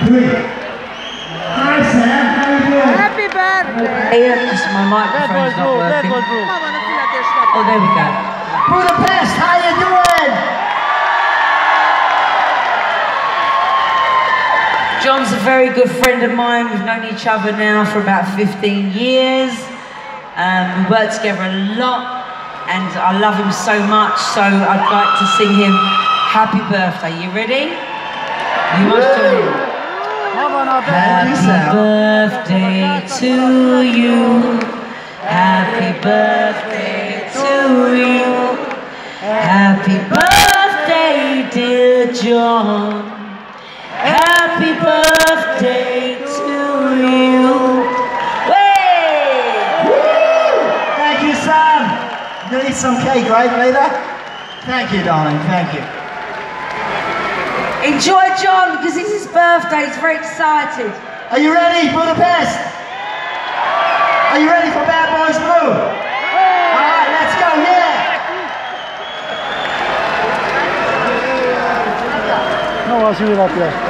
3. Hi Sam, how you doing? Happy birthday! Yeah, just my microphone's not working. Oh, there we go. Budapest, how you doing? John's a very good friend of mine. We've known each other now for about 15 years. We work together a lot, and I love him so much, so I'd like to sing him Happy Birthday. You ready? You must join in. Happy birthday to you. Happy birthday to you. Happy birthday, dear John. Happy birthday to you. Thank you, Sam. You need some cake, right, later? Thank you, darling. Thank you. Enjoy John, because it's his birthday. He's very excited. Are you ready, Budapest? Are you ready for Bad Boys Blue? All right, let's go, yeah! No, I'll see you up there.